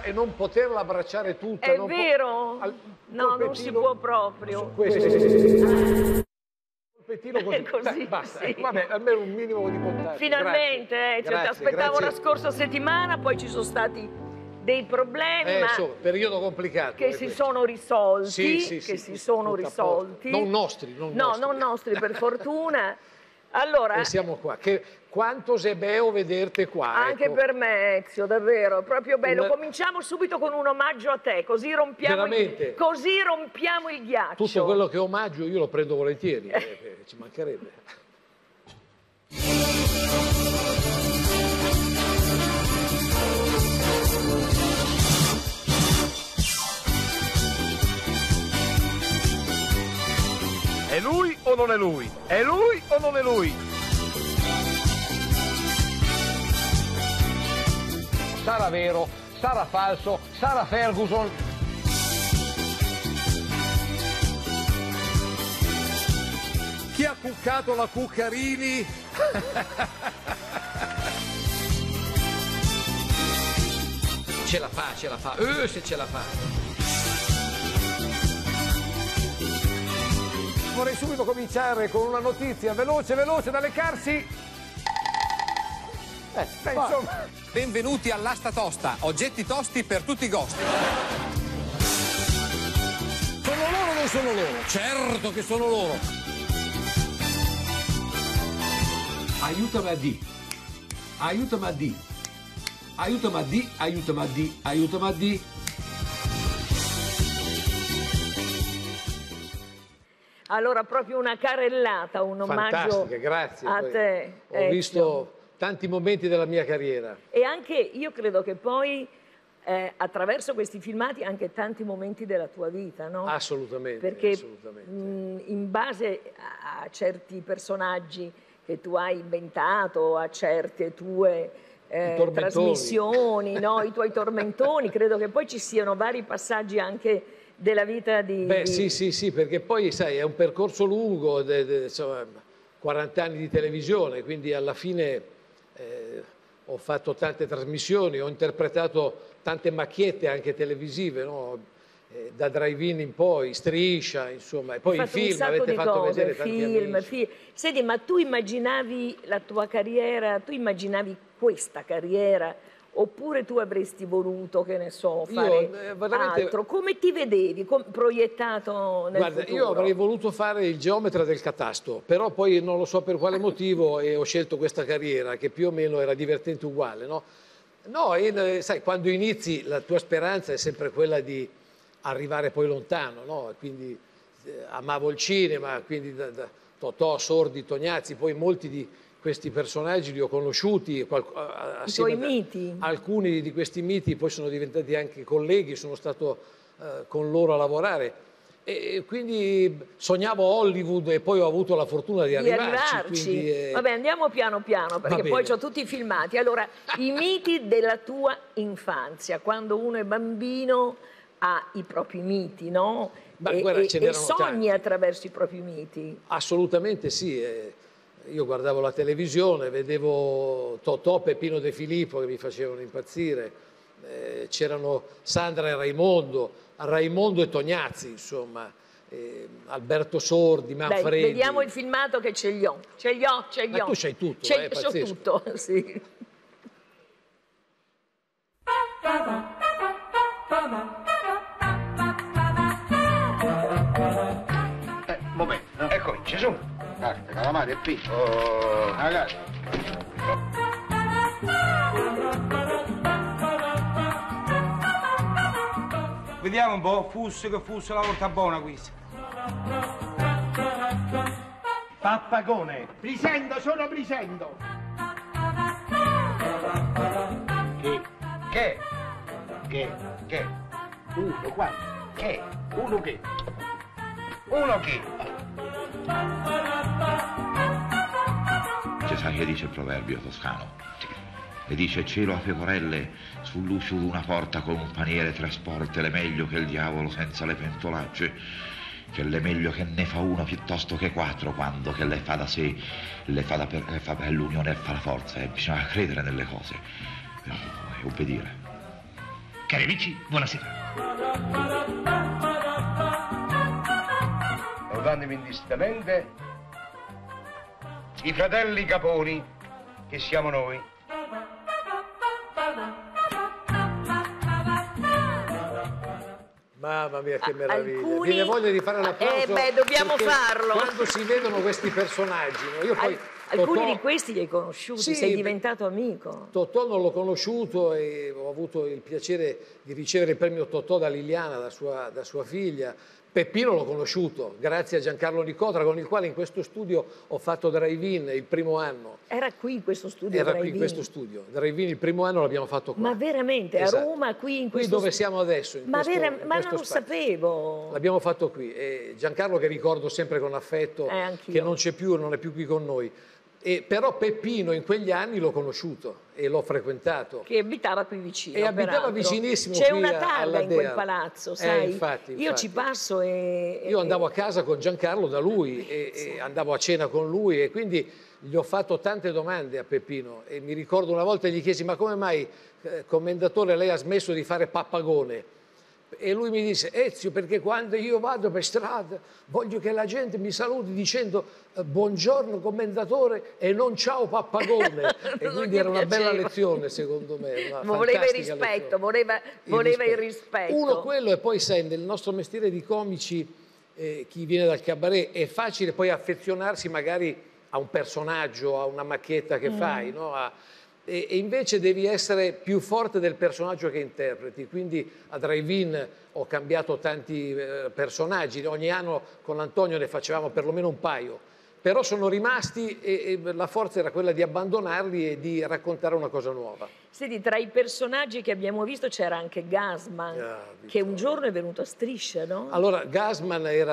e non poterla abbracciare tutta. È vero? No, non si può proprio. Colpettino così. Così, basta, sì. vabbè, almeno un minimo di contatto. Finalmente, ti aspettavo la scorsa settimana, poi ci sono stati dei problemi, ma insomma, periodo complicato. Che si sono risolti, si sono risolti. Non nostri, non nostri per fortuna. Allora, e siamo qua. Quanto è bello vederti qua. Anche ecco. per me, Ezio, davvero, è proprio bello. Cominciamo subito con un omaggio a te, così rompiamo il ghiaccio. Tutto quello che omaggio io lo prendo volentieri, ci mancherebbe. È lui o non è lui? È lui o non è lui? Sarà vero, sarà falso, sarà Ferguson. Chi ha cuccato la Cuccarini? Ce la fa, se ce la fa. Vorrei subito cominciare con una notizia veloce da leccarsi. Insomma. Benvenuti all'Asta Tosta, oggetti tosti per tutti i gusti. Sono loro o non sono loro? Certo che sono loro. Aiutami a D. Aiutami a D. Aiutami a D. Aiutami a D. Aiutami a D. Allora, proprio una carrellata, un omaggio grazie, a te. Ho visto tanti momenti della mia carriera. E anche, io credo che poi, attraverso questi filmati, anche tanti momenti della tua vita, no? Assolutamente. Perché in base a certi personaggi che tu hai inventato, a certe tue trasmissioni, no? I tuoi tormentoni, credo che poi ci siano vari passaggi anche della vita di... Sì, perché poi, sai, è un percorso lungo, insomma, 40 anni di televisione, quindi alla fine ho fatto tante trasmissioni, ho interpretato tante macchiette anche televisive, no? Da Drive-In in poi, Striscia, insomma, e poi i film, avete fatto vedere tanti amici. Senti, ma tu immaginavi la tua carriera, tu immaginavi questa carriera? Oppure tu avresti voluto, che ne so, fare altro? Come ti vedevi proiettato nel futuro? Io avrei voluto fare il geometra del catasto, però poi non lo so per quale motivo e ho scelto questa carriera che più o meno era divertente uguale, no? Sai, quando inizi la tua speranza è sempre quella di arrivare poi lontano, no? Quindi amavo il cinema, quindi da Totò, Sordi, Tognazzi, poi molti di questi personaggi li ho conosciuti, i tuoi miti. Alcuni di questi miti poi sono diventati anche colleghi, sono stato con loro a lavorare e quindi sognavo Hollywood e poi ho avuto la fortuna di arrivarci. Quindi, vabbè, andiamo piano piano perché poi ho tutti i filmati. Allora, i miti della tua infanzia, quando uno è bambino ha i propri miti, no? E sogni attraverso i propri miti. Assolutamente sì. Io guardavo la televisione, vedevo Totò, Peppino De Filippo che mi facevano impazzire, c'erano Sandra e Raimondo e Tognazzi, insomma, Alberto Sordi, Manfredi. Dai, vediamo il filmato che ce li ho. Ma tu c'hai tutto, c'ho tutto, sì. Momento, eccoci, su. Carta, calamari e pizza. Ragazzi. Vediamo un po', che fosse la volta buona questa. Pappagone. Brisendo, sono Brisendo. Che? Uno, quanto? Che? Uno che? Uno che? Sai che dice il proverbio toscano? E dice: cielo a pecorelle sull'uscio di una porta con un paniere trasporte, l'è meglio che il diavolo senza le pentolacce, che l'è meglio che ne fa uno piuttosto che quattro, quando che le fa da sé, le fa per l'unione e fa la forza, e bisogna credere nelle cose e obbedire. Cari amici, buonasera. Laudandomi indistintamente i fratelli Caponi, che siamo noi. Mamma mia, che meraviglia. Viene voglia di fare l'applauso. Dobbiamo farlo. Quando si vedono questi personaggi, no? Io poi alcuni di questi li hai conosciuti, sì, sei diventato amico. Totò non l'ho conosciuto e ho avuto il piacere di ricevere il premio Totò da Liliana, da sua figlia. Peppino l'ho conosciuto, grazie a Giancarlo Nicotra, con il quale in questo studio ho fatto Drive-In il primo anno. Era qui in questo studio? Era qui in questo studio. Drive-In il primo anno l'abbiamo fatto qua. Ma veramente? Esatto. A Roma, qui in questo studio? Qui dove siamo adesso. Ma non lo sapevo. L'abbiamo fatto qui. E Giancarlo, che ricordo sempre con affetto, che non c'è più, non è più qui con noi. Però Peppino in quegli anni l'ho conosciuto e l'ho frequentato. Che abitava qui vicino. E abitava vicinissimo. C'è una targa in quel palazzo, sai? Infatti. Io ci passo e... Io andavo a casa con Giancarlo da lui e andavo a cena con lui e quindi gli ho fatto tante domande a Peppino. E mi ricordo una volta gli chiesi: ma come mai, commendatore, lei ha smesso di fare pappagone? E lui mi disse: Ezio, perché quando io vado per strada voglio che la gente mi saluti dicendo buongiorno commendatore e non ciao pappagone. E quindi era una bella lezione, secondo me. Voleva il rispetto, voleva il rispetto. Uno quello, e poi sai, nel nostro mestiere di comici, chi viene dal cabaret, è facile poi affezionarsi magari a un personaggio, a una macchietta che fai, no? E invece devi essere più forte del personaggio che interpreti, quindi a Drive-In ho cambiato tanti personaggi, ogni anno con Antonio ne facevamo perlomeno un paio, però sono rimasti e la forza era quella di abbandonarli e di raccontare una cosa nuova. Senti, tra i personaggi che abbiamo visto c'era anche Gassman, che un giorno è venuto a Striscia, no? Allora, Gassman è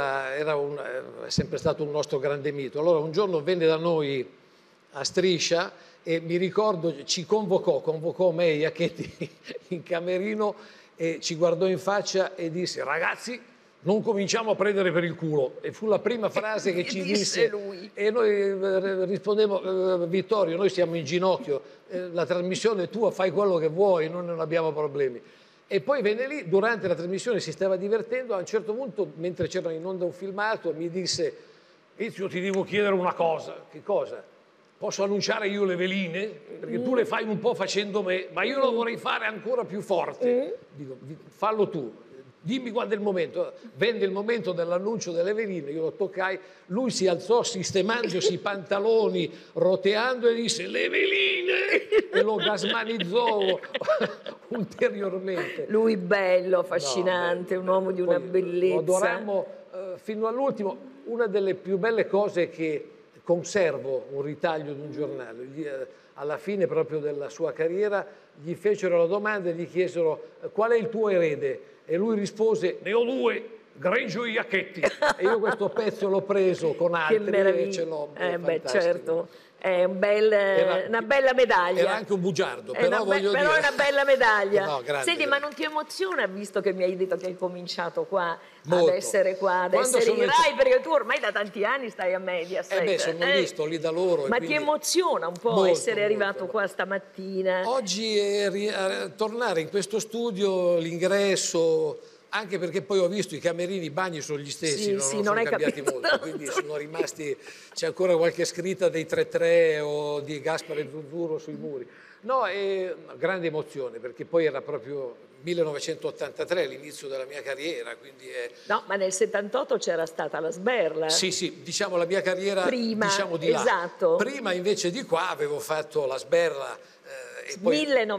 sempre stato un nostro grande mito. Allora, un giorno venne da noi a Striscia e mi ricordo ci convocò me e Iacchetti in camerino e ci guardò in faccia e disse: ragazzi, non cominciamo a prendere per il culo. E fu la prima frase che ci disse lui. E noi rispondemmo: Vittorio, noi siamo in ginocchio, la trasmissione è tua, fai quello che vuoi, noi non abbiamo problemi. E poi venne lì, durante la trasmissione si stava divertendo, a un certo punto, mentre c'era in onda un filmato, mi disse: Ezio, ti devo chiedere una cosa. Che cosa? Posso annunciare io le veline? Perché tu le fai un po' facendo me, ma io lo vorrei fare ancora più forte. Dico, fallo tu, dimmi quando è il momento. Venne il momento dell'annuncio delle veline, io lo toccai, lui si alzò sistemandosi i pantaloni, roteando e disse: le veline! E lo gasmanizzò ulteriormente. Lui bello, affascinante, un uomo di una bellezza. Lo adorammo fino all'ultimo. Una delle più belle cose che conservo, un ritaglio di un giornale, alla fine proprio della sua carriera gli fecero la domanda e gli chiesero: qual è il tuo erede? E lui rispose: ne ho due, Greggio e Iacchetti. E io questo pezzo l'ho preso con altri e ce l'ho. Beh, certo. È una bella medaglia. Era anche un bugiardo, però voglio dire. Però è una bella medaglia. No, grande, senti, ma non ti emoziona, visto che mi hai detto che hai cominciato qua molto. Ad essere qua, ad essere in Rai, perché tu ormai da tanti anni stai a Mediaset. Sono visto lì da loro. Ma ti emoziona un po' essere arrivato qua stamattina? Oggi tornare in questo studio, l'ingresso, anche perché poi ho visto i camerini, i bagni sono gli stessi, non sono cambiati molto, quindi sono rimasti, c'è ancora qualche scritta dei 3-3 o di Gaspare Zuzzurro sui muri. No, è una grande emozione, perché poi era proprio 1983, l'inizio della mia carriera, quindi No, ma nel 78 c'era stata la Sberla. Sì, diciamo la mia carriera prima, diciamo di là. Esatto. Prima invece di qua avevo fatto la Sberla, e poi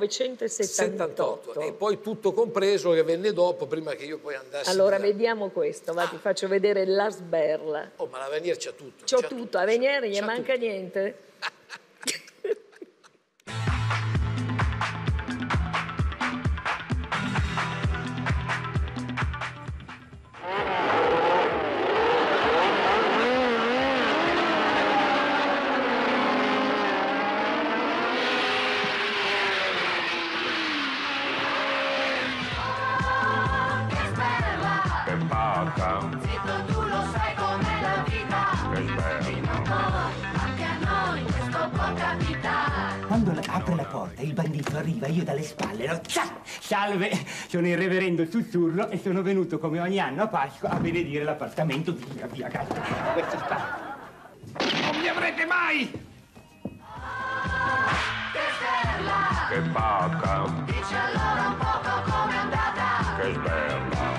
1978 e poi tutto compreso che venne dopo, prima che io poi andassi. Allora vediamo questo, ti faccio vedere la Sberla. Oh, ma l'Avenir c'ha tutto. C'ho tutto, Avenir gli manca niente. apre la porta, il bandito arriva, io dalle spalle, no? Salve, sono il reverendo Sussurro e sono venuto come ogni anno a Pasqua a benedire l'appartamento di via Gatta. Questo sta. Non mi avrete mai! Che pacca! Dici allora un poco com'è andata? Che sberla!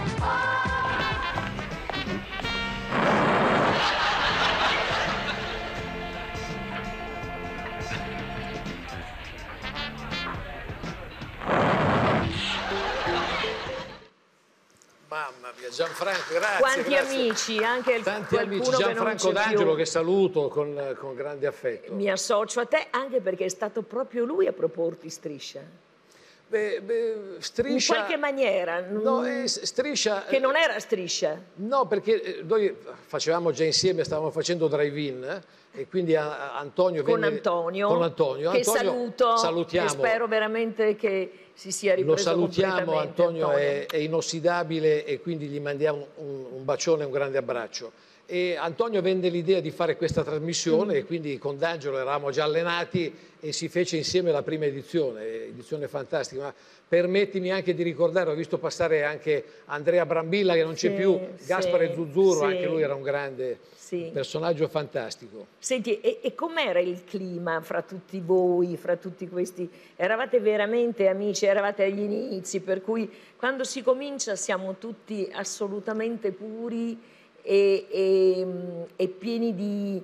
Mamma mia, Gianfranco, grazie. Quanti grazie. amici, anche tanti amici, Gianfranco D'Angelo che saluto con grande affetto. Mi associo a te anche perché è stato proprio lui a proporti Striscia. Striscia... In qualche maniera. No, Striscia... Che non era Striscia. No, perché noi facevamo già insieme, stavamo facendo drive-in e quindi Antonio con venne... Antonio. Con Antonio. Che saluto. Salutiamo. E spero veramente che si sia ripreso. Lo salutiamo, Antonio è inossidabile e quindi gli mandiamo un bacione e un grande abbraccio. E Antonio venne l'idea di fare questa trasmissione e quindi con D'Angelo eravamo già allenati e si fece insieme la prima edizione fantastica. Ma permettimi anche di ricordare, ho visto passare anche Andrea Brambilla che non c'è più, Gaspare Zuzzurro, anche lui era un grande personaggio fantastico. Senti, e com'era il clima fra tutti voi, fra tutti questi? Eravate veramente amici, eravate agli inizi, per cui quando si comincia siamo tutti assolutamente puri e pieni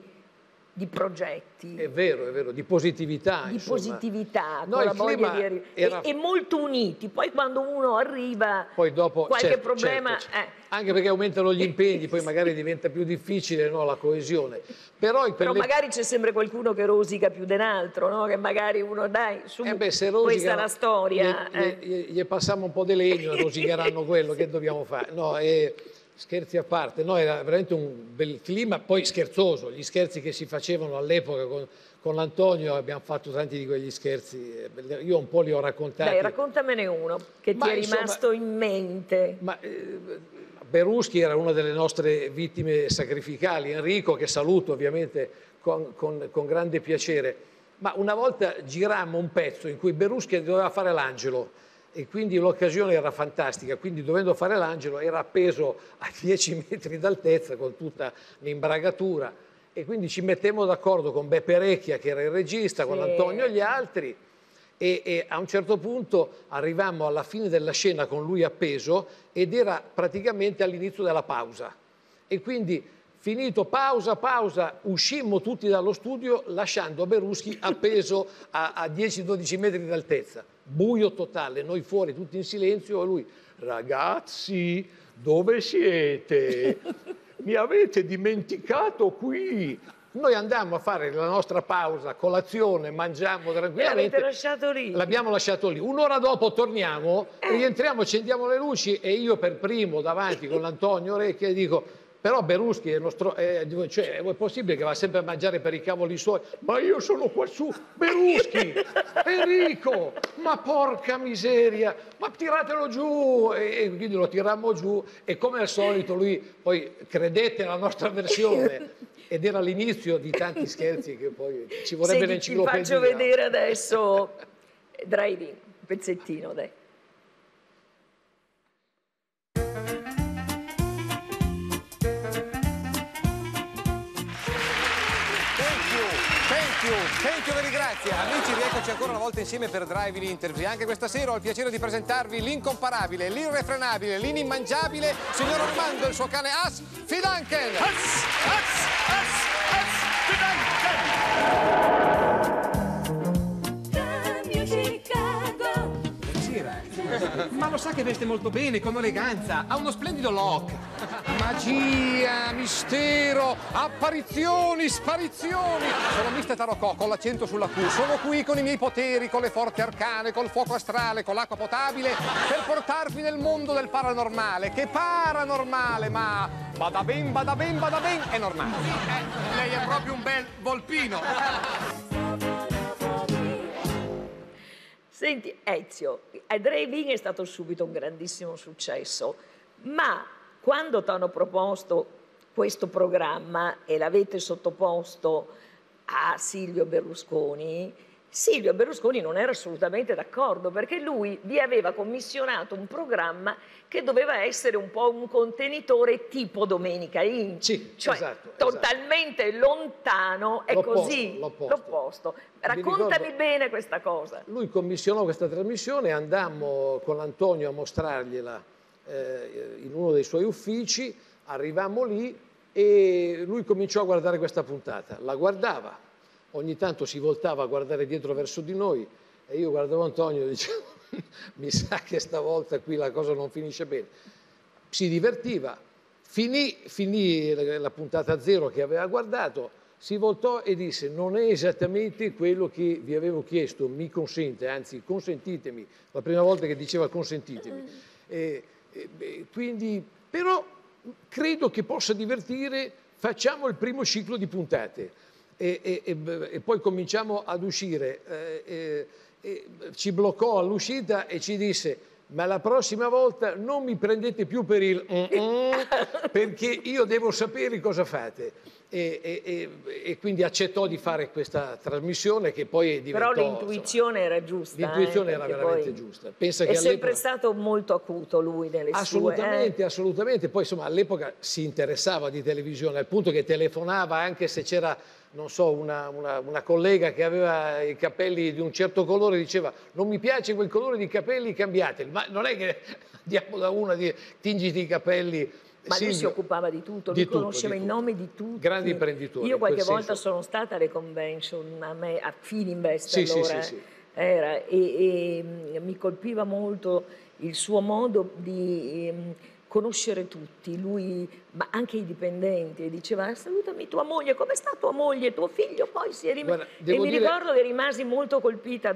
di progetti. È vero, di positività. Di insomma. Positività, No, con la voglia di arrivare. Era... E molto uniti. Poi quando uno arriva, poi dopo, qualche problema... Certo. Anche perché aumentano gli impegni, poi magari diventa più difficile, no, la coesione. Però magari c'è sempre qualcuno che rosica più dell'altro, no? Che magari uno, dai, su, se questa è la storia. Gli passiamo un po' di legno e rosicheranno quello, che dobbiamo fare? No, scherzi a parte, no, era veramente un bel clima, poi scherzoso, gli scherzi che si facevano all'epoca con Antonio, abbiamo fatto tanti di quegli scherzi, io un po' li ho raccontati. Dai, raccontamene uno che ti è rimasto in mente. Beruschi era una delle nostre vittime sacrificali, Enrico, che saluto ovviamente con grande piacere, ma una volta girammo un pezzo in cui Beruschi doveva fare l'angelo, e quindi l'occasione era fantastica, quindi dovendo fare l'angelo era appeso a 10 metri d'altezza con tutta l'imbragatura e quindi ci mettemmo d'accordo con Beppe Recchia che era il regista, con Antonio e gli altri e a un certo punto arrivammo alla fine della scena con lui appeso ed era praticamente all'inizio della pausa e quindi finito pausa, uscimmo tutti dallo studio lasciando Beruschi appeso a 10-12 metri d'altezza. Buio totale, noi fuori tutti in silenzio e lui, ragazzi, dove siete? Mi avete dimenticato qui? Noi andammo a fare la nostra pausa, colazione, mangiamo tranquillamente. L'avete lasciato lì? L'abbiamo lasciato lì. Un'ora dopo torniamo, rientriamo, accendiamo le luci e io per primo davanti con Antonio Recchia dico però Beruschi è nostro, è possibile che va sempre a mangiare per i cavoli suoi? Ma io sono qua su, Beruschi, Enrico, ma porca miseria, ma tiratelo giù! E quindi lo tirammo giù e come al solito lui poi credette alla nostra versione ed era l'inizio di tanti scherzi che poi ci vorrebbe l'enciclopedia. Ti faccio vedere adesso Driving, un pezzettino, dai. Thank you, very grazie. Amici, rieccoci ancora una volta insieme per Drive-In Interview. Anche questa sera ho il piacere di presentarvi l'incomparabile, l'irrefrenabile, l'inimmangiabile signor Armando e il suo cane As Fidanken. Ma lo sa che veste molto bene, con eleganza, ha uno splendido look. Magia, mistero, apparizioni, sparizioni. Sono Mr. Tarocco con l'accento sulla Q. Sono qui con i miei poteri, con le forze arcane, col fuoco astrale, con l'acqua potabile, per portarvi nel mondo del paranormale. Che paranormale, ma bada ben, è normale. Lei è proprio un bel volpino. Senti, Ezio, Drive-In è stato subito un grandissimo successo, ma quando ti hanno proposto questo programma e l'avete sottoposto a Silvio Berlusconi, Silvio Berlusconi non era assolutamente d'accordo, perché lui vi aveva commissionato un programma che doveva essere un po' un contenitore tipo Domenica In, sì, cioè esatto, totalmente lontano, è così, l'opposto. Raccontami bene questa cosa. Lui commissionò questa trasmissione, andammo con Antonio a mostrargliela in uno dei suoi uffici, arrivammo lì e lui cominciò a guardare questa puntata, la guardava. Ogni tanto si voltava a guardare dietro verso di noi e io guardavo Antonio e dicevo mi sa che stavolta qui la cosa non finisce bene. Si divertiva, finì la puntata 0 che aveva guardato, si voltò e disse non è esattamente quello che vi avevo chiesto, mi consente, anzi consentitemi, la prima volta che diceva consentitemi. Quindi, però credo che possa divertire, facciamo il primo ciclo di puntate. E poi cominciamo ad uscire, ci bloccò all'uscita e ci disse ma la prossima volta non mi prendete più per il perché io devo sapere cosa fate e quindi accettò di fare questa trasmissione che poi diventò... Però l'intuizione era giusta. L'intuizione era veramente giusta. Pensa è che sempre stato molto acuto lui nelle sue... Assolutamente. Poi insomma all'epoca si interessava di televisione al punto che telefonava anche se c'era... non so, una collega che aveva i capelli di un certo colore diceva non mi piace quel colore di capelli, cambiateli. Ma non è che andiamo da una di tingiti i capelli. Ma lui si occupava di tutto, lui conosceva i nomi di tutti. Grandi imprenditori. Io qualche volta sono stata alle convention, a Fininvest allora sì. Era, e mi colpiva molto il suo modo di... conoscere tutti, lui, ma anche i dipendenti, e diceva salutami tua moglie, come sta tua moglie, tuo figlio, poi si è rimasto... E mi ricordo che rimasi molto colpita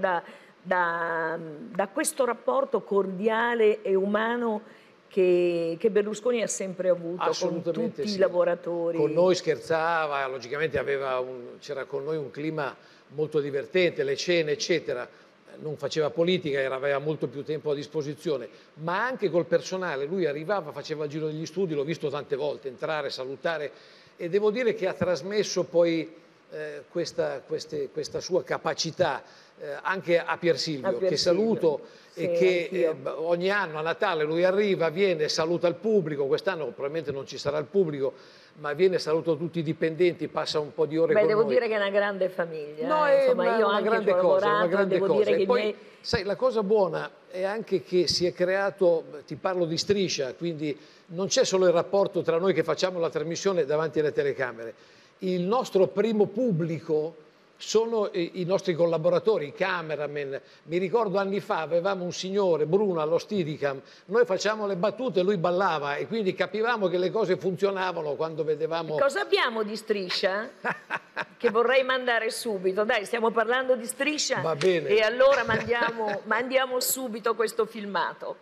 da questo rapporto cordiale e umano che Berlusconi ha sempre avuto con tutti i lavoratori. Con noi scherzava, logicamente c'era con noi un clima molto divertente, le cene eccetera. Non faceva politica, aveva molto più tempo a disposizione, ma anche col personale. Lui arrivava, faceva il giro degli studi, l'ho visto tante volte, entrare, salutare, e devo dire che ha trasmesso poi questa sua capacità anche a Pier Silvio, che saluto e che ogni anno a Natale lui arriva, viene, saluta il pubblico. Quest'anno probabilmente non ci sarà il pubblico, ma viene, saluta tutti i dipendenti, passa un po' di ore con noi. Devo dire che è una grande famiglia. No, insomma, io anche grande cosa, una grande devo cosa. dire che poi, sai, la cosa buona è anche che si è creato, ti parlo di Striscia, quindi non c'è solo il rapporto tra noi che facciamo la trasmissione davanti alle telecamere. Il nostro primo pubblico sono i nostri collaboratori, i cameraman. Mi ricordo anni fa avevamo un signore, Bruno, allo Steadicam, noi facciamo le battute e lui ballava e quindi capivamo che le cose funzionavano quando vedevamo... Cosa abbiamo di Striscia? Che vorrei mandare subito. Dai, stiamo parlando di Striscia? Va bene. E allora mandiamo subito questo filmato.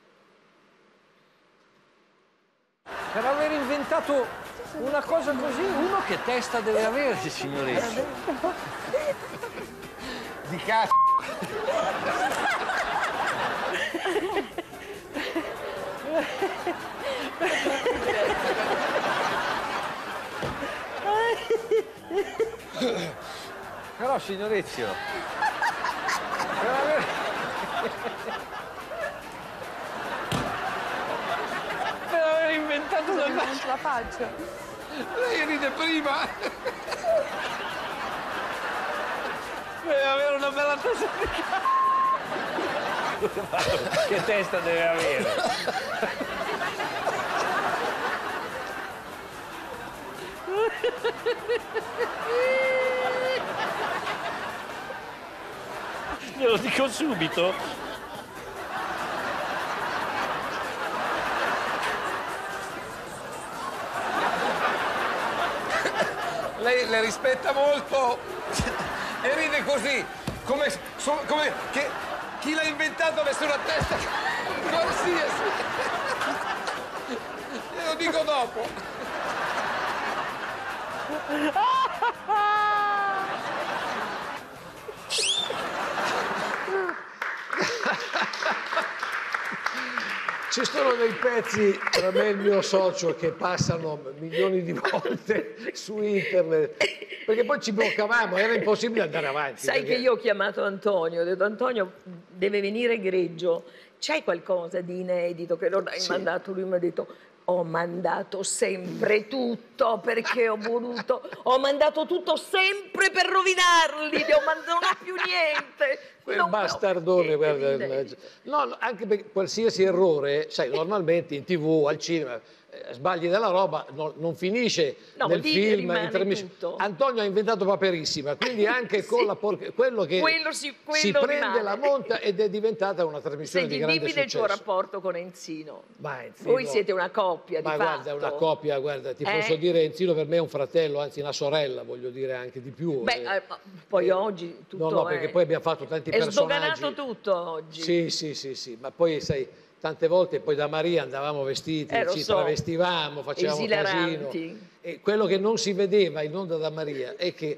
Per aver inventato una cosa così, uno che testa deve avere, signoreccio. Di cazzo. Però, signoreccio, per aver inventato una cosa... Non ce la faccio. Lei ride prima. Deve avere una bella testa di cazzo. Che testa deve avere? Glielo dico subito. Lei le rispetta molto e ride così, come che chi l'ha inventato avesse una testa qualsiasi. Glielo dico dopo. Ci sono dei pezzi tra me e il mio socio che passano milioni di volte su internet, perché poi ci bloccavamo, era impossibile andare avanti. Sai che io ho chiamato Antonio, ho detto Antonio deve venire Greggio, c'hai qualcosa di inedito che non hai mandato? Lui mi ha detto ho mandato sempre tutto perché ho mandato tutto sempre per rovinarli, non ho più niente. Quel bastardone, guarda. No, anche perché qualsiasi errore, sai, normalmente in TV, al cinema, sbagli della roba, non finisce nel film, in trasmissione. Antonio ha inventato Paperissima, quindi anche con la quello che si prende la monta ed è diventata una trasmissione di grande successo. Dimmi del tuo rapporto con Enzino. Enzino. Voi siete una coppia di fatto. Guarda, una coppia, guarda, ti posso dire, Enzino per me è un fratello, anzi una sorella, voglio dire anche di più. Poi oggi tutto no, perché poi abbiamo fatto tanti personaggi. È sdoganato tutto oggi. Sì, ma poi sai, tante volte poi da Maria andavamo vestiti, ci travestivamo, facevamo casino. E quello che non si vedeva in onda da Maria è che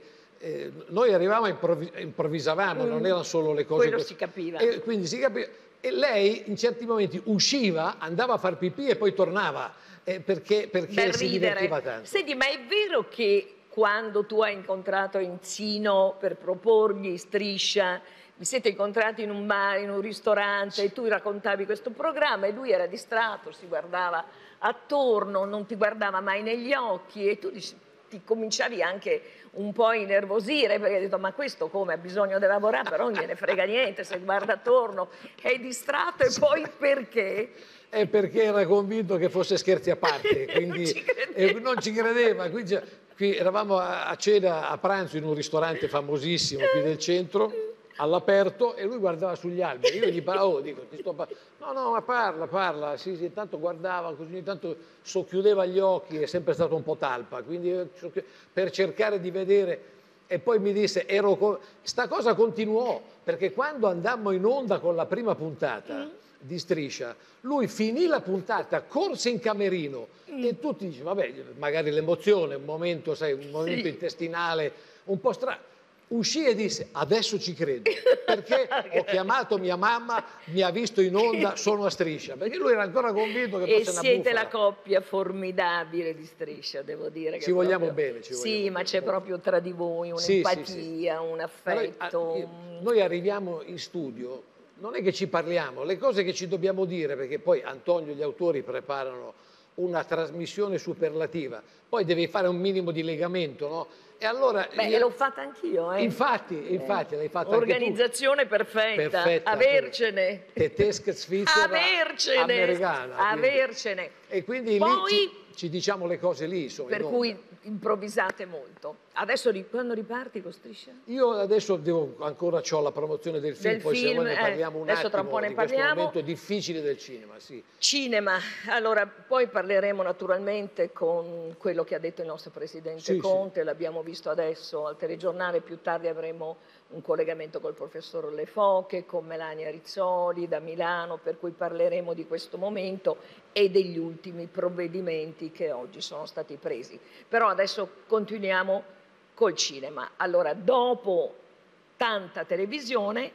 noi arrivavamo e improvvisavamo, non erano solo le cose. Quello si capiva. E quindi si capiva. E lei in certi momenti usciva, andava a far pipì e poi tornava perché si divertiva tanto. Senti, ma è vero che quando tu hai incontrato Enzino per proporgli Striscia, vi siete incontrati in un bar, in un ristorante e tu raccontavi questo programma e lui era distratto, si guardava attorno, non ti guardava mai negli occhi e tu ti cominciavi anche un po' a innervosire perché hai detto ma questo come ha bisogno di lavorare però non gliene frega niente, se guarda attorno è distratto e poi perché? È perché era convinto che fosse scherzi a parte, quindi non ci credeva. Qui eravamo a cena, a pranzo in un ristorante famosissimo qui del centro, all'aperto, e lui guardava sugli alberi. Io gli parlavo, dico, ti sto no, ma parla. Sì, intanto guardava, così ogni tanto socchiudeva gli occhi, è sempre stato un po' talpa, quindi per cercare di vedere. E poi mi disse, sta cosa continuò, perché quando andammo in onda con la prima puntata di Striscia, lui finì la puntata, corse in camerino e tutti dicevano, vabbè, magari l'emozione, un momento, sai, un momento intestinale un po' strano. Uscì e disse, adesso ci credo, perché ho chiamato mia mamma, mi ha visto in onda, sono a Striscia, perché lui era ancora convinto che fosse una bufala. E siete la coppia formidabile di Striscia, devo dire. Ci vogliamo bene. Sì, ma c'è proprio tra di voi un'empatia, un affetto. Noi arriviamo in studio, non è che ci parliamo, le cose che ci dobbiamo dire, perché poi Antonio e gli autori preparano una trasmissione superlativa, poi devi fare un minimo di legamento, no? E allora l'ho fatta anch'io, Infatti l'hai fatta organizzazione anche tu. perfetta, avercene. Tedesca, svizzera, americana. Avercene. E quindi lì ci diciamo le cose lì. Insomma, per cui improvvisate molto. Adesso quando riparti con Striscia? Io adesso ancora ho la promozione del film, poi se vuoi ne parliamo un attimo, tra un po' ne di parliamo. questo momento difficile del cinema. Sì. Cinema, allora poi parleremo naturalmente con quello che ha detto il nostro Presidente Conte, l'abbiamo visto adesso al telegiornale, più tardi avremo un collegamento col professor Le Foche, con Melania Rizzoli da Milano, per cui parleremo di questo momento e degli ultimi provvedimenti che oggi sono stati presi. Però adesso continuiamo col cinema. Allora, dopo tanta televisione,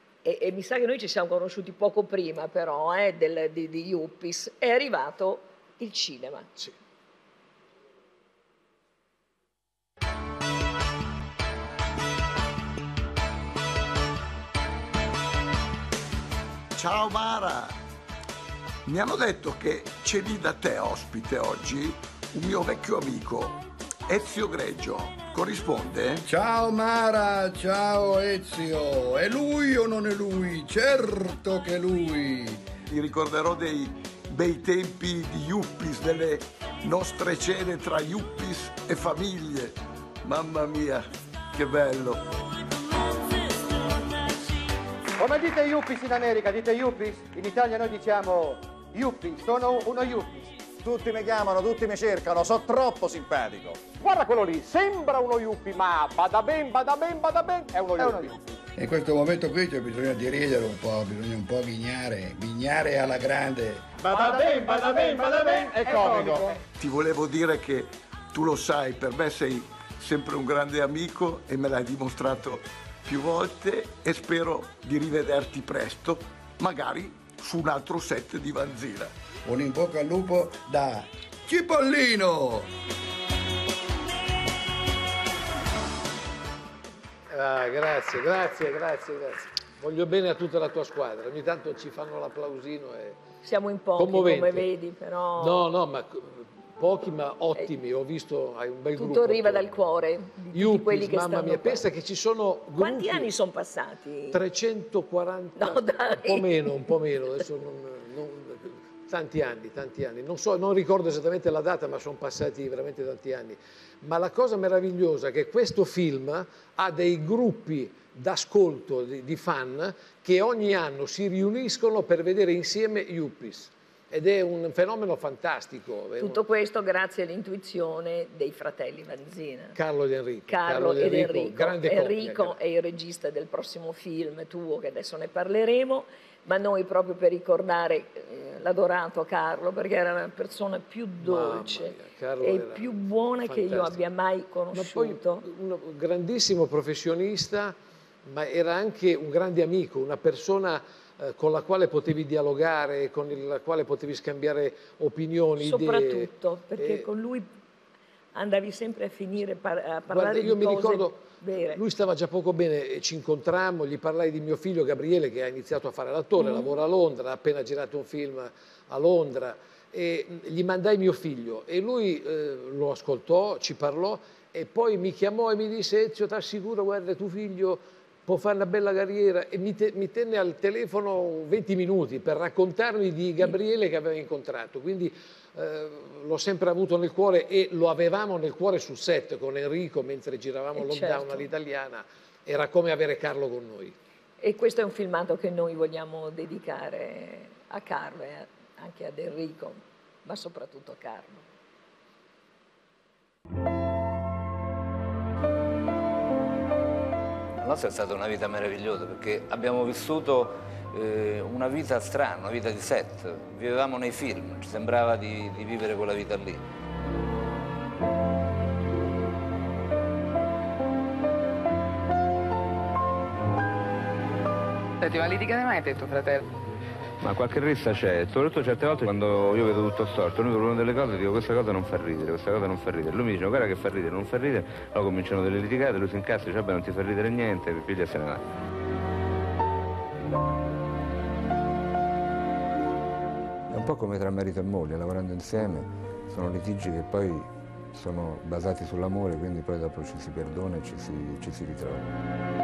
e mi sa che noi ci siamo conosciuti poco prima però di Yuppies, è arrivato il cinema. Sì. Ciao Mara, mi hanno detto che c'è lì da te ospite oggi un mio vecchio amico, Ezio Greggio. Corrisponde? Ciao Mara, ciao Ezio. È lui o non è lui? Certo che è lui. Mi ricorderò dei bei tempi di Yuppies, delle nostre cene tra Yuppies e famiglie. Mamma mia, che bello. Come dite Yuppies in America? Dite Yuppies? In Italia noi diciamo Yuppies, sono uno Yuppies. Tutti mi chiamano, tutti mi cercano, so troppo simpatico. Guarda quello lì, sembra uno Yuppie, ma bada ben, è uno Yuppie. In questo momento qui c'è bisogno di ridere un po', bisogna un po' ghignare alla grande. Bada ben, è comico. Ti volevo dire che tu lo sai, per me sei sempre un grande amico e me l'hai dimostrato più volte e spero di rivederti presto, magari su un altro set di Vanzina. Un in bocca al lupo da Cipollino! Grazie. Voglio bene a tutta la tua squadra. Ogni tanto ci fanno l'applausino. Siamo in pochi, come vedi, però... No, ma pochi ma ottimi. Ho visto, hai un bel gruppo. Tutto arriva dal cuore di tutti quelli che mamma mia, pensa che ci sono gruppi... Quanti anni sono passati? 340, no, dai. un po' meno. Adesso tanti anni. Non ricordo esattamente la data, ma sono passati veramente tanti anni. Ma la cosa meravigliosa è che questo film ha dei gruppi d'ascolto di fan che ogni anno si riuniscono per vedere insieme Yuppies. Ed è un fenomeno fantastico. Tutto questo grazie all'intuizione dei fratelli Vanzina. Carlo ed Enrico. Carlo ed Enrico. Grande Enrico coppia. È il regista del prossimo film tuo, che adesso ne parleremo, ma noi proprio per ricordare l'adorato Carlo, perché era la persona più dolce e più buona che io abbia mai conosciuto. Ma poi un grandissimo professionista, ma era anche un grande amico, una persona con la quale potevi dialogare, con la quale potevi scambiare opinioni, soprattutto, perché con lui andavi sempre a finire a parlare io di mi cose ricordo, vere. Lui stava già poco bene, ci incontrammo, gli parlai di mio figlio Gabriele, che ha iniziato a fare l'attore, lavora a Londra, ha appena girato un film a Londra, e gli mandai mio figlio e lui lo ascoltò, ci parlò e poi mi chiamò e mi disse: Ezio, ti assicuro, guarda, tuo figlio può fare una bella carriera, e mi tenne al telefono 20 minuti per raccontarmi di Gabriele che aveva incontrato, quindi l'ho sempre avuto nel cuore e lo avevamo nel cuore sul set con Enrico mentre giravamo Lockdown all'italiana, era come avere Carlo con noi. E questo è un filmato che noi vogliamo dedicare a Carlo e anche ad Enrico, ma soprattutto a Carlo. La nostra è stata una vita meravigliosa perché abbiamo vissuto una vita strana, una vita di set. Vivevamo nei film, ci sembrava di vivere quella vita lì. Senti, ma litigate mai te, tuo fratello? Ma qualche rissa c'è, soprattutto certe volte quando io vedo tutto storto, noi per una delle cose dico questa cosa non fa ridere, questa cosa non fa ridere. Lui mi dice guarda che fa ridere, non fa ridere, allora cominciano delle litigate, lui si incazza e dice vabbè non ti fa ridere niente, e piglia e se ne va. È un po' come tra marito e moglie, lavorando insieme, sono litigi che poi sono basati sull'amore, quindi poi dopo ci si perdona e ci si ritrova.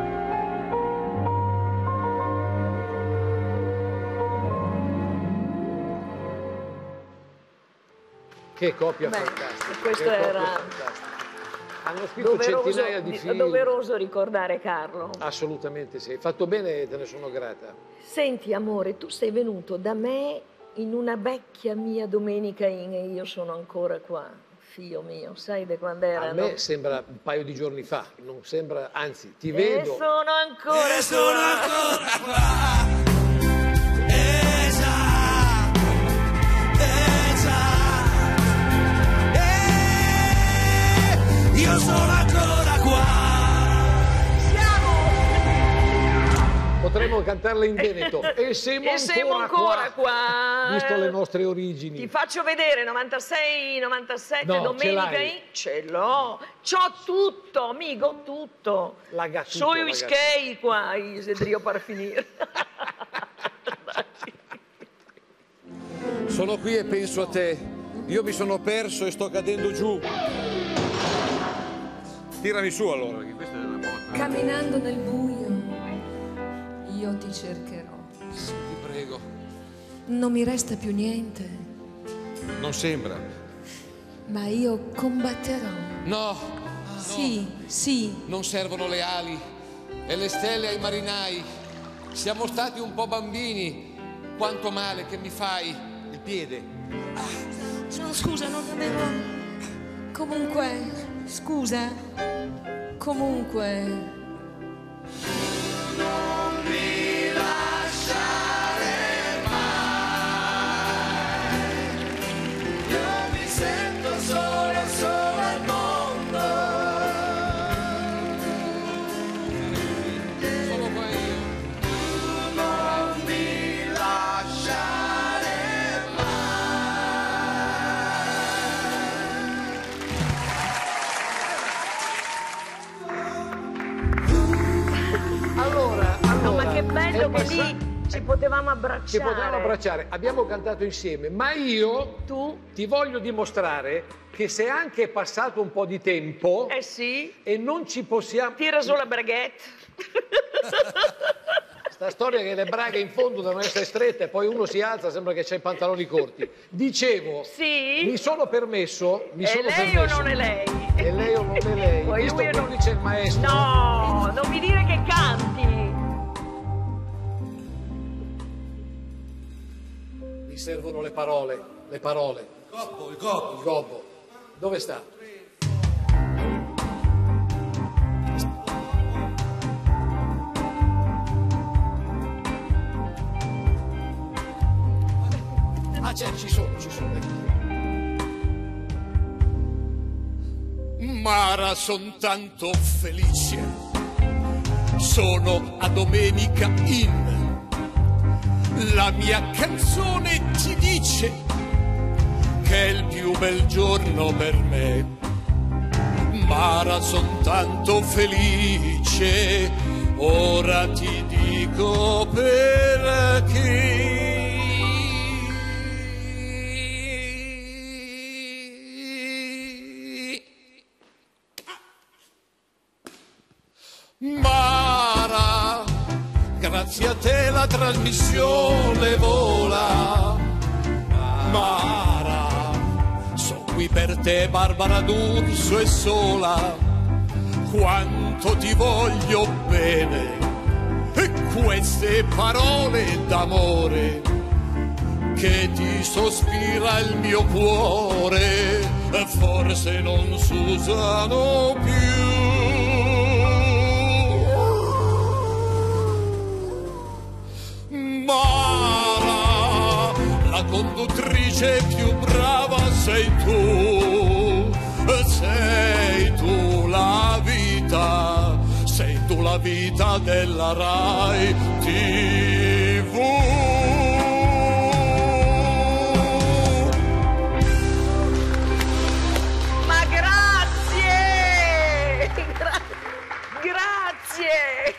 Che coppia fantastica. Questo era hanno scritto centinaia di film. È doveroso ricordare Carlo. Assolutamente sì, hai fatto bene e te ne sono grata. Senti amore, tu sei venuto da me in una vecchia mia domenica Io sono ancora qua, figlio mio, sai di quando era? A me sembra un paio di giorni fa, non sembra, anzi ti vedo. E sono ancora qua. Io sono ancora qua. Potremmo cantarla in Veneto. E siamo ancora qua. Visto le nostre origini. Ti faccio vedere 96, 97, no, domenica ce l'ho. C'ho tutto, amico, tutto. Sono i skei qua, se devo per finire. Sono qui e penso a te. Io mi sono perso e sto cadendo giù. Tirami su allora, che questa è una botta. Camminando nel buio, io ti cercherò. Sì, ti prego. Non mi resta più niente. Non sembra. Ma io combatterò. No. Sì, sì. Non servono le ali e le stelle ai marinai. Siamo stati un po' bambini. Quanto male che mi fai il piede. No, scusa, non avevo... Comunque... Scusa, comunque... Non mi lasciare mai. Io mi sento solo al mondo. Sono qua io. Tu non mi lasciare. perché lì ci potevamo abbracciare. Ci potevamo abbracciare, abbiamo cantato insieme, ma io ti voglio dimostrare che se anche è passato un po' di tempo e non ci possiamo... Tira su la braghetta. Sta storia che le braghe in fondo devono essere strette e poi uno si alza, sembra che c'ha i pantaloni corti. Dicevo, mi sono permesso... lei o non è lei? È lei o non è lei? Poi Visto che qui c'è il maestro... No, non mi dire che canti. Mi servono le parole, le parole. Il gobbo. Dove sta? Ah, ci sono. Mara, son tanto felice, sono a Domenica Inn. La mia canzone ti dice che è il più bel giorno per me. Mara, son tanto felice, ora ti dico perché. Mara, grazie a te la trasmissione vola. Mara, sono qui per te, Barbara D'Urso e sola. Quanto ti voglio bene, e queste parole d'amore che ti sospira il mio cuore, forse non s'usano più. Mara, la conduttrice più brava sei tu la vita, sei tu la vita della Rai TV. Ma grazie! Grazie!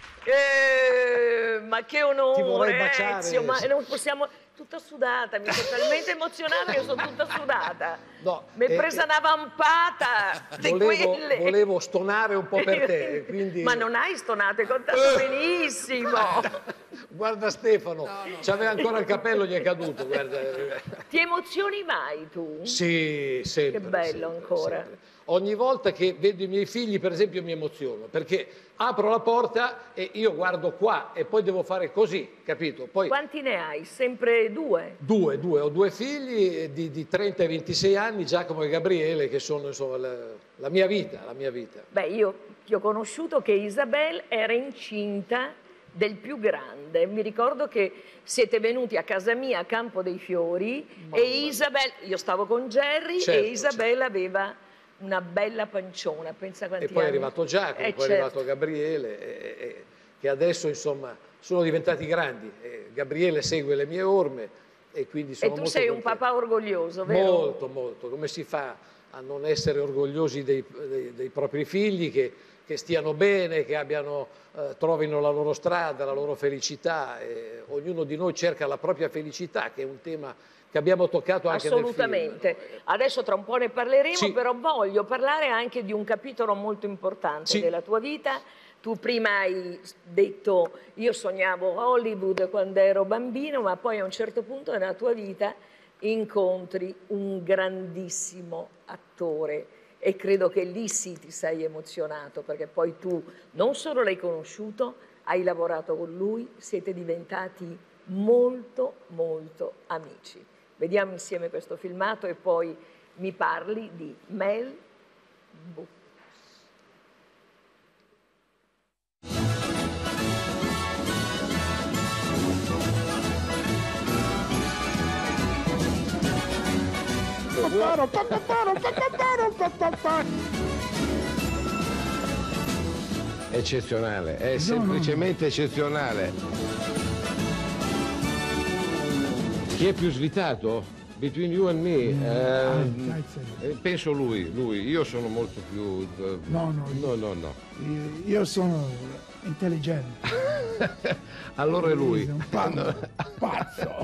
Ma che onore! Ti vorrei baciare. Ezio, ma non possiamo... Tutta sudata, mi sono talmente emozionata che sono tutta sudata. No, mi è presa una vampata di quelle. Volevo stonare un po' per te, quindi... Ma non hai stonato, hai contato benissimo. Guarda Stefano, c'aveva ancora il capello, gli è caduto, guarda. Ti emozioni mai tu? Sì, sempre. Che bello ancora. Sempre. Ogni volta che vedo i miei figli, per esempio, mi emoziono, perché apro la porta e io guardo qua e poi devo fare così, capito? Poi... Quanti ne hai? Sempre due? Due. Ho due figli di 30 e 26 anni, Giacomo e Gabriele, che sono insomma la mia vita. Beh, io ti ho conosciuto che Isabel era incinta del più grande. Mi ricordo che siete venuti a casa mia a Campo dei Fiori e Isabel, io stavo con Jerry, certo, e Isabel aveva una bella panciona, pensa quanti anni. E poi è arrivato Giacomo, poi è arrivato Gabriele, che adesso insomma sono diventati grandi. Gabriele segue le mie orme e quindi sono molto sei contento. un papà orgoglioso, vero? Molto. Come si fa a non essere orgogliosi dei propri figli, che stiano bene, che trovino la loro strada, la loro felicità. Ognuno di noi cerca la propria felicità, che è un tema che abbiamo toccato anche nel film. Assolutamente. Adesso tra un po' ne parleremo, però voglio parlare anche di un capitolo molto importante della tua vita. Tu prima hai detto, io sognavo Hollywood quando ero bambino, ma poi a un certo punto nella tua vita incontri un grandissimo attore e credo che lì sì ti sei emozionato, perché poi tu non solo l'hai conosciuto, hai lavorato con lui, siete diventati molto amici. Vediamo insieme questo filmato e poi mi parli di Mel B. Eccezionale, è semplicemente eccezionale. Chi è più svitato? Between you and me, penso lui, io sono molto più... No. Io sono intelligente. Allora è lui. È un pazzo.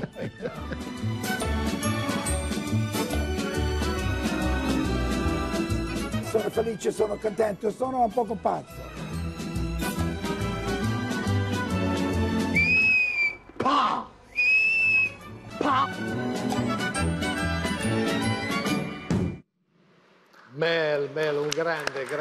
Sono felice, sono contento, sono un poco pazzo. Pa! Mel, un grande Mel.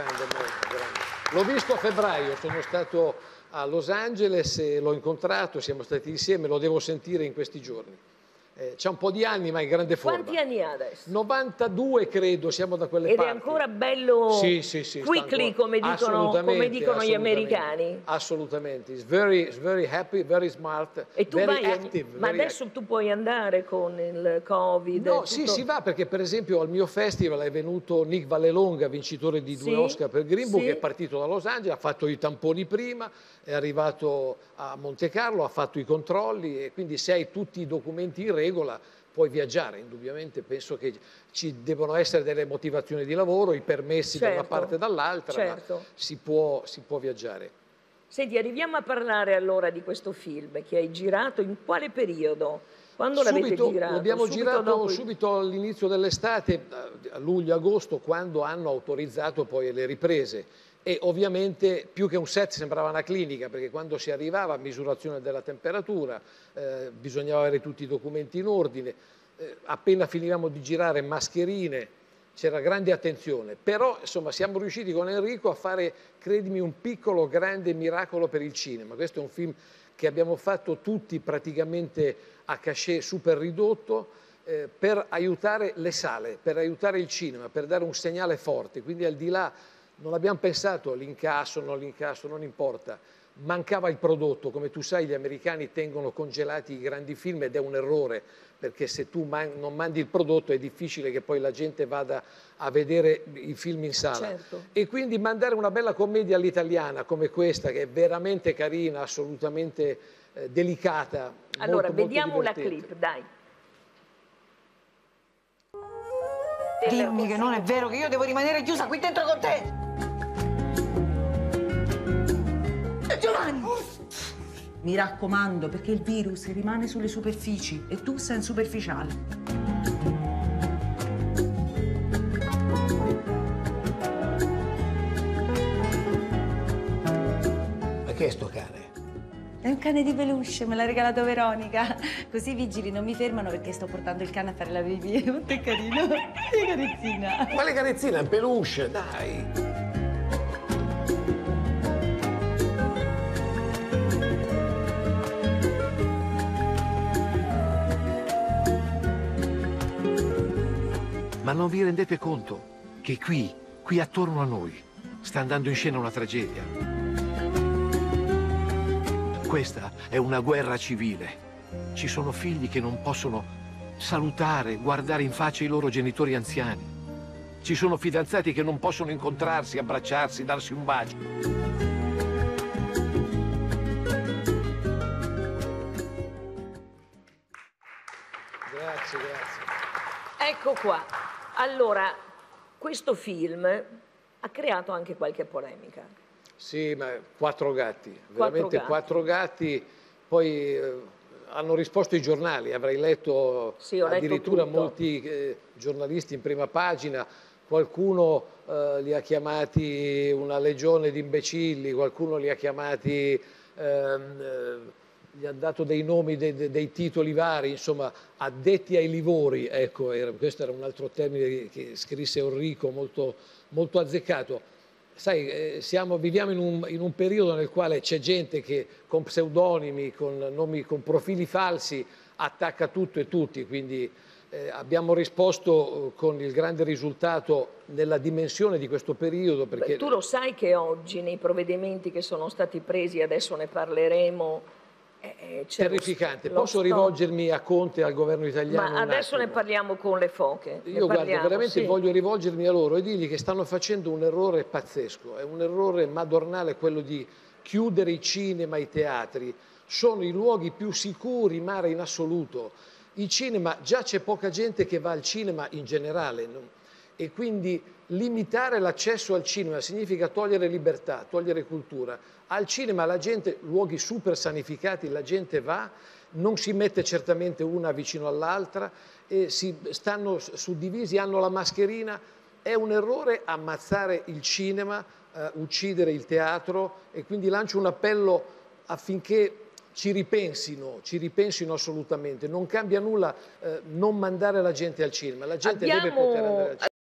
L'ho visto a febbraio, sono stato a Los Angeles e l'ho incontrato, siamo stati insieme, lo devo sentire in questi giorni. C'ha un po' di anni, ma in grande forma. Quanti anni ha adesso? 92 credo, siamo da quelle parti. Ed è ancora bello sì, quickly, come dicono gli americani? Assolutamente. He's very happy, very smart, e tu very vai, active. Ma adesso tu puoi andare con il Covid? No, sì, si va, perché per esempio al mio festival è venuto Nick Vallelonga, vincitore di 2 Oscar per Green Book, che è partito da Los Angeles, ha fatto i tamponi prima, è arrivato a Monte Carlo, ha fatto i controlli, e quindi se hai tutti i documenti in regola puoi viaggiare. Indubbiamente penso che ci devono essere delle motivazioni di lavoro, i permessi da una parte e dall'altra, ma si può viaggiare. Senti, arriviamo a parlare allora di questo film che hai girato in quale periodo? Quando l'avete girato? L'abbiamo girato subito all'inizio dell'estate, a luglio-agosto, quando hanno autorizzato poi le riprese. E ovviamente più che un set sembrava una clinica, perché quando si arrivava a misurazione della temperatura bisognava avere tutti i documenti in ordine, appena finivamo di girare mascherine, c'era grande attenzione, però insomma siamo riusciti con Enrico a fare, credimi, un piccolo grande miracolo per il cinema. Questo è un film che abbiamo fatto tutti praticamente a cachet super ridotto, per aiutare le sale, per aiutare il cinema, per dare un segnale forte, quindi al di là non abbiamo pensato all'incasso, non importa, mancava il prodotto. Come tu sai, gli americani tengono congelati i grandi film ed è un errore, perché se tu non mandi il prodotto è difficile che poi la gente vada a vedere i film in sala. Certo. E quindi mandare una bella commedia all'italiana come questa, che è veramente carina, assolutamente delicata. Allora, molto, vediamo molto la clip, dai. Dimmi che non è vero che io devo rimanere chiusa qui dentro con te! Giovanni! Mi raccomando, perché il virus rimane sulle superfici e tu sei un superficiale. Ma che è sto cane? È un cane di peluche, me l'ha regalato Veronica. Così i vigili non mi fermano perché sto portando il cane a fare la pipì. Molto è carino. Che carezzina. Quale carezzina? È un peluche, dai. Ma non vi rendete conto che qui attorno a noi, sta andando in scena una tragedia? Questa è una guerra civile. Ci sono figli che non possono salutare, guardare in faccia i loro genitori anziani. Ci sono fidanzati che non possono incontrarsi, abbracciarsi, darsi un bacio. Grazie. Ecco qua. Allora, questo film ha creato anche qualche polemica. Sì, ma 4 gatti, veramente 4 gatti, poi hanno risposto i giornali, avrai letto, addirittura molti giornalisti in prima pagina, qualcuno li ha chiamati una legione di imbecilli, qualcuno li ha chiamati, gli ha dato dei nomi, dei titoli vari, insomma, addetti ai livori, ecco, questo era un altro termine che scrisse Enrico, molto, molto azzeccato. Sai, viviamo in un periodo nel quale c'è gente che con pseudonimi, con nomi, con profili falsi attacca tutto e tutti, quindi abbiamo risposto con il grande risultato nella dimensione di questo periodo. Perché... Beh, tu lo sai che oggi nei provvedimenti che sono stati presi, adesso ne parleremo, terrificante. Posso rivolgermi a Conte e al governo italiano? Ma adesso ne parliamo con le foche. Io guarda, veramente voglio rivolgermi a loro e dirgli che stanno facendo un errore pazzesco, è un errore madornale quello di chiudere i cinema, i teatri. Sono i luoghi più sicuri, Mara, in assoluto. Il cinema, già c'è poca gente che va al cinema in generale, no? E quindi limitare l'accesso al cinema significa togliere libertà, togliere cultura. Al cinema la gente, luoghi super sanificati, la gente va, non si mette certamente una vicino all'altra, e stanno suddivisi, hanno la mascherina. È un errore ammazzare il cinema, uccidere il teatro, e quindi lancio un appello affinché ci ripensino assolutamente. Non cambia nulla non mandare la gente al cinema, la gente deve poter andare al cinema.